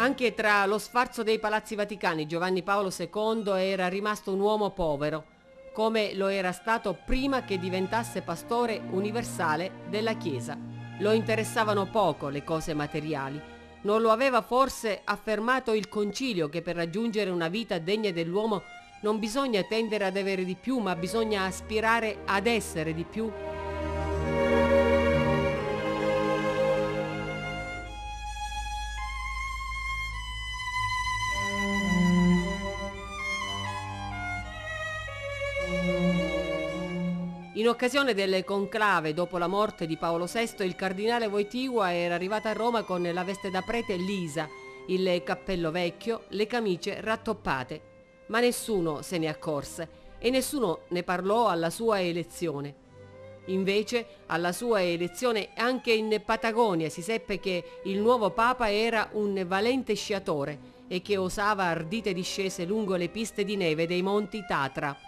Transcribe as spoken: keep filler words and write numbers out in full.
Anche tra lo sfarzo dei palazzi vaticani Giovanni Paolo secondo era rimasto un uomo povero, come lo era stato prima che diventasse pastore universale della Chiesa. Lo interessavano poco le cose materiali. Non lo aveva forse affermato il Concilio che per raggiungere una vita degna dell'uomo non bisogna tendere ad avere di più, ma bisogna aspirare ad essere di più? In occasione delle conclave dopo la morte di Paolo sesto, il cardinale Wojtyła era arrivato a Roma con la veste da prete lisa, il cappello vecchio, le camicie rattoppate. Ma nessuno se ne accorse e nessuno ne parlò alla sua elezione. Invece, alla sua elezione anche in Patagonia si seppe che il nuovo papa era un valente sciatore e che osava ardite discese lungo le piste di neve dei monti Tatra.